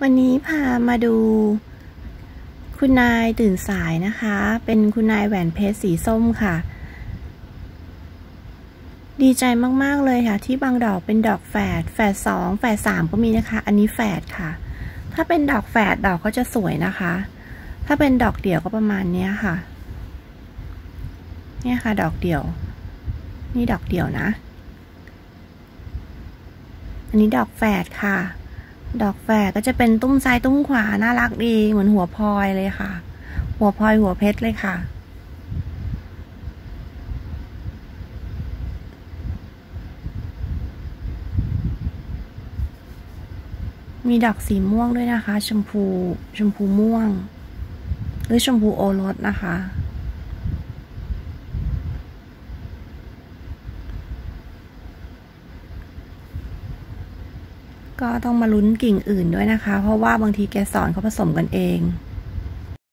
วันนี้พามาดูคุณนายตื่นสายนะคะ เป็นคุณนายแหวนเพชรสีส้มค่ะ ดีใจมากๆเลยค่ะที่บางดอกเป็นดอกแฝด2แฝด3ก็มีนะคะอันนี้แฝดค่ะถ้าเป็นดอกแฝดดอกก็จะสวยนะคะถ้าเป็นดอกเดี่ยวก็ประมาณนี้ค่ะเนี่ยค่ะดอกเดี่ยวนี่ดอกเดี่ยวนะอันนี้ดอกแฝดค่ะดอกแฝดก็จะเป็นตุ้มซ้ายตุ้มขวาน่ารักดีเหมือนหัวพลอยเลยค่ะหัวพลอยหัวเพชรเลยค่ะมีดอกสีม่วงด้วยนะคะชมพูม่วงหรือชมพูโอรสนะคะก็ต้องมาลุ้นกิ่งอื่นด้วยนะคะเพราะว่าบางทีแกสอนเขาผสมกันเอง